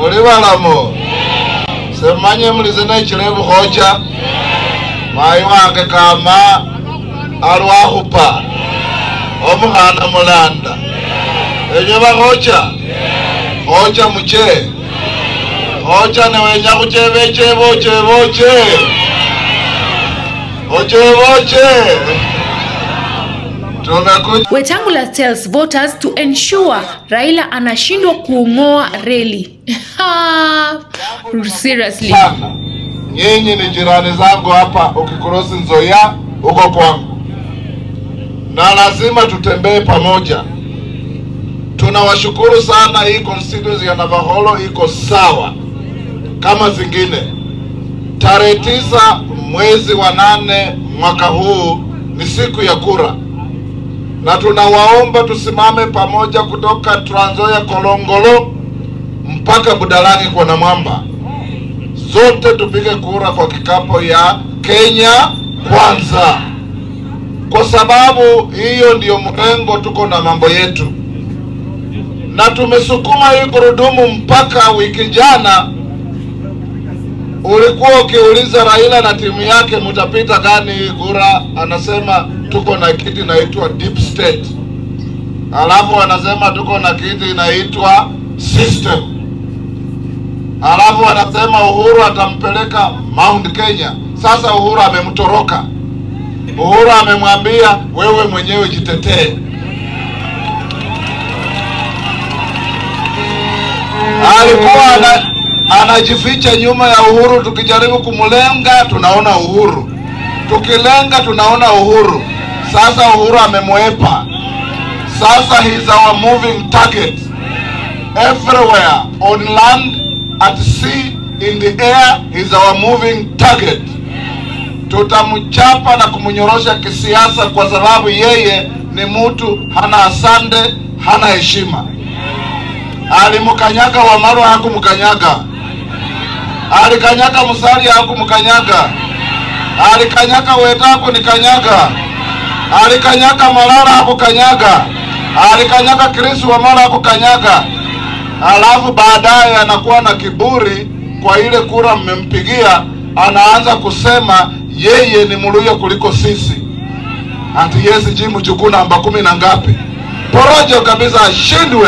Mulibalamo. Semanye mulizena ichilevu hocha. Mai wange kama alwahupa. Omuhana mulanda. Enyeba hocha. Hocha muche. Hocha newenya kuchebe chebo chebo che. Wetangula tells voters to ensure Raila anashindwa kuongoa reli. Seriously. Nyinyi ni jirani zangu hapa, ukikrosi Nzoia uko kwangu. Na lazima tutembee pamoja. Tunawashukuru sana, hii constituency ya Navokole iko sawa kama zingine. Tarehe 9 mwezi wa 8 mwaka huu ni siku ya kura. Na tunawaomba tusimame pamoja kutoka Trans Nzoia Kolongolo mpaka Budalangi kwa Namwamba. Zote tupige kura kwa kikapo ya Kenya kwanza. Kwa sababu hiyo ndiyo mrengo tuko na mambo yetu. Na tumesukuma hii gurudumu mpaka wiki jana. Ulikuwa ukiuliza Raila na timu yake mutapita gani kura, anasema tuko na kiti inaitwa deep state. Alafu anasema tuko na kiti inaitwa system. Alafu anasema Uhuru atampeleka Mount Kenya. Sasa Uhuru amemtoroka. Uhuru amemwambia wewe mwenyewe jitetee. Alikuwa anajificha nyuma ya Uhuru. Tukijaribu kumulenga tunaona Uhuru, tukilenga tunaona Uhuru. Sasa Uhuru amemwepa. Sasa he's our moving target everywhere, on land, at sea, in the air. He's our moving target. Tutamchapa na kumunyorosha kisiasa kwa sababu yeye ni mtu hana asande, hana heshima. Alimukanyaga Wamaro hakumukanyaga. Alikanyaga Musalia hakumukanyaga. Alikanyaga Wetako ni kanyaga. Alikanyaga Malala hakukanyaga. Alikanyaga Chris Wamaro hakukanyaga. Alafu baadaye anakuwa na kiburi kwa ile kura mmempigia, anaanza kusema yeye ni muluya kuliko sisi. Ati yesi jimu chukua namba 10 na ngapi. Porojo kabisa, ashindwe.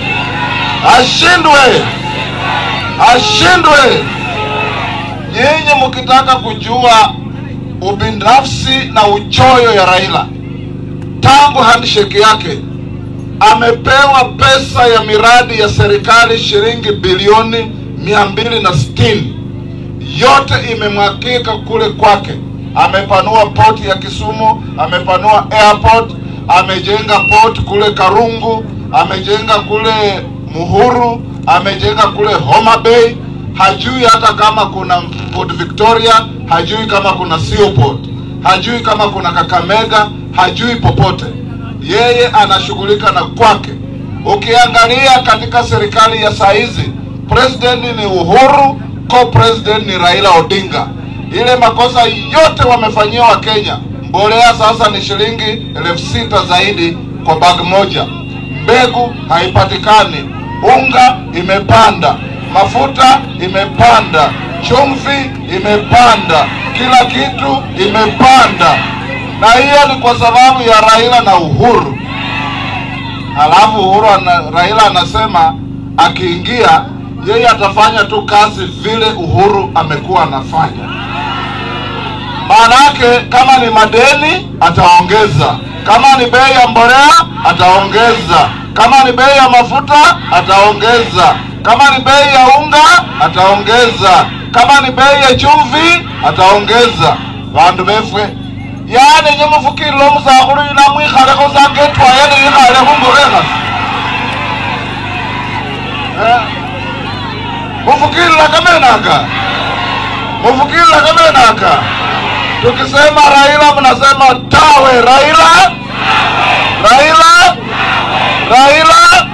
Ashindwe. Nyinyi mkitaka kujua ubinafsi na uchoyo ya Raila, tangu handshake yake amepewa pesa ya miradi ya serikali shilingi bilioni 260. Yote imemwakika kule kwake. Amepanua port ya Kisumu, amepanua airport, amejenga port kule Karungu, amejenga kule Muhuru, amejenga kule Homa Bay. Hajui hata kama kuna Port Victoria, hajui kama kuna Seaport, hajui kama kuna Kakamega, hajui popote. Yeye anashughulika na kwake. Ukiangalia katika serikali ya saizi, president ni Uhuru, co-president ni Raila Odinga. Ile makosa yote wamefanyia wa Kenya. Mbolea sasa ni shilingi 6,000 zaidi kwa bag moja. Mbegu haipatikani. Unga imepanda. Mafuta imepanda. Chumvi imepanda. Kila kitu imepanda. Na hiyo ni kwa sababu ya Raila na Uhuru. Alafu Raila anasema akiingia yeye atafanya tu kazi vile Uhuru amekuwa anafanya. Maanake kama ni madeni ataongeza, kama ni bei ya mbolea ataongeza, kama ni bei ya mafuta ataongeza, kama ni bei ya unga ataongeza, kama ni bei ya chumvi ataongeza. Bandu befwe yani nyumufukiri lo musakuru ina mwikhale ko sangetwa yani ikhale kumboreka. Mufukiri la kamenaka. Mufukiri la kamenaka. Tukisema Raila mnasema Tawe. Raila. Raila. Raila.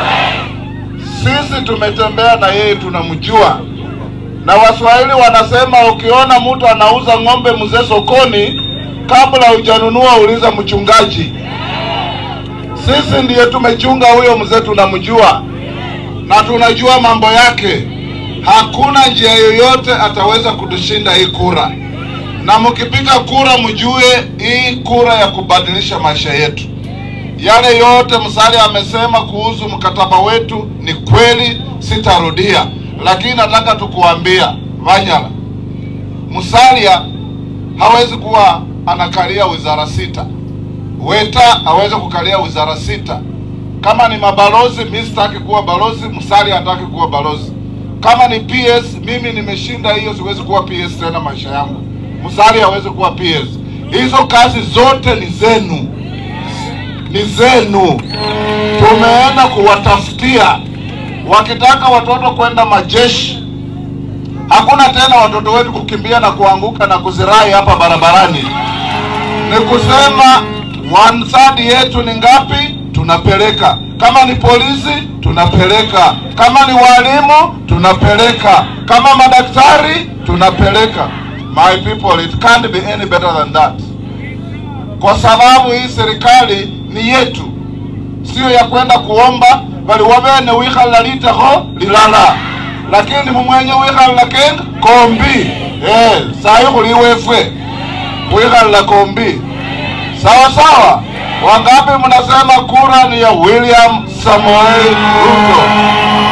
Sisi tumetembea na yeye, tunamjua. Na Waswahili wanasema ukiona mtu anauza ng'ombe mzee sokoni, kabla hujanunua uliza mchungaji. Sisi ndiye tumechunga huyo mzee, tunamjua. na tunajua mambo yake. Hakuna njia yoyote ataweza kutushinda hii kura. Na mkipiga kura mjue hii kura ya kubadilisha maisha yetu. Yale yote Musalia amesema kuhusu mkataba wetu ni kweli, sitarudia. Lakini nataka tukuambia Wanyala, Musalia hawezi kuwa anakalia wizara 6. Weta hawezi kukalia wizara 6. Kama ni mabalozi, mimi sitaki kuwa balozi, Musalia hataki kuwa balozi. Kama ni PS, mimi nimeshinda hiyo, siwezi kuwa PS tena maisha yangu. Musalia hawezi kuwa PS. Hizo kazi zote ni zenu. Ni zenu. Tumeenda kuwatafutia. Wakitaka watoto kwenda majeshi, hakuna tena watoto wetu kukimbia na kuanguka na kuzirai hapa barabarani. Ni kusema wansadi yetu ni ngapi? Tunapeleka. Kama ni polisi, tunapeleka. Kama ni walimu, tunapeleka. Kama madaktari, tunapeleka. My people, it can't be any better than that. Kwa sababu hii serikali ni yetu. Sio ya kwenda kuomba, bali wabene wikhala litaho lilala. Lakini mumwenye wikhala kenga kombi. Sahi kuliwefwe. Wikhala kombi. Sawa sawa. Wangapi mnasema kura ni ya William Samoei Ruto?